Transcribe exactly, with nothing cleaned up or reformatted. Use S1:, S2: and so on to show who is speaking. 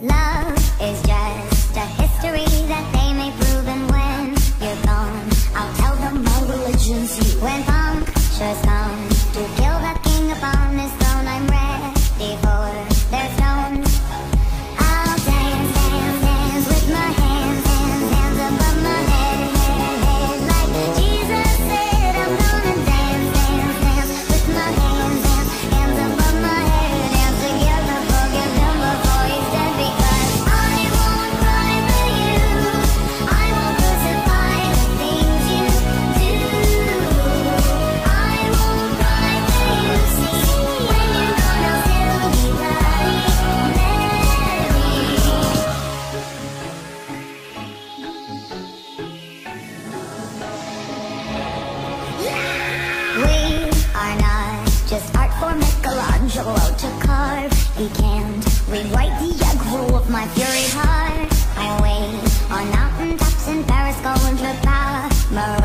S1: Love is just a history that they may prove, and when you're gone, I'll tell them my religion's you. When Punktious come to kill the king upon his throne, I'm ready for their stones. I'll dance, dance, dance with my hands, hands, hands above my head, head, head. Like Jesus said, I'm gonna dance, dance, dance with my hands, hands, hands above my head. Dance together, forgive him before he's dead, because I won't cry for you. I won't crucify the things you do. I won't cry for you, see. When you're gone, I'll still be bloody Mary. We are not just art for Michelangelo to carve. He can't rewrite the aggro of my furied heart. I wait on mountain tops in Paris, going to power.